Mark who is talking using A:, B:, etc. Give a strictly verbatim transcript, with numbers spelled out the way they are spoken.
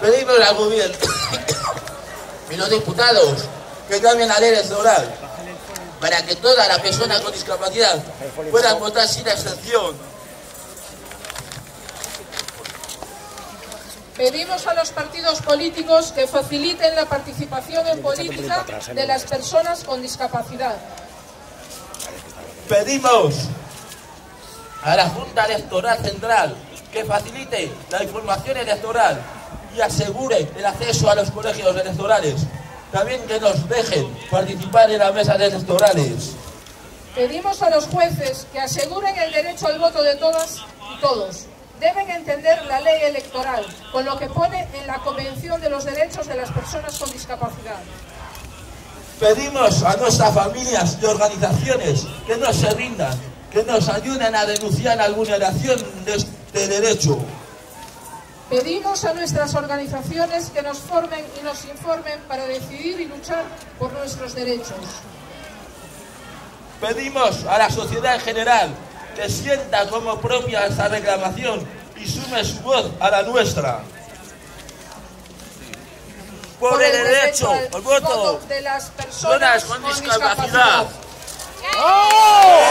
A: Pedimos al gobierno y los diputados que cambien la ley electoral para que todas las personas con discapacidad puedan votar sin excepción.
B: Pedimos a los partidos políticos que faciliten la participación en política de las personas con discapacidad.
A: Pedimos a la Junta Electoral Central que facilite la información electoral y asegure el acceso a los colegios electorales. También que nos dejen participar en las mesas electorales.
B: Pedimos a los jueces que aseguren el derecho al voto de todas y todos. Deben entender la ley electoral, con lo que pone en la Convención de los Derechos de las Personas con Discapacidad.
A: Pedimos a nuestras familias y organizaciones que no se rindan, que nos ayuden a denunciar la vulneración de este derecho.
B: Pedimos a nuestras organizaciones que nos formen y nos informen para decidir y luchar por nuestros derechos.
A: Pedimos a la sociedad en general que sienta como propia esta reclamación y sume su voz a la nuestra. Por, por el, el derecho al voto
B: de las personas con
A: discapacidad.
B: ¡Oh!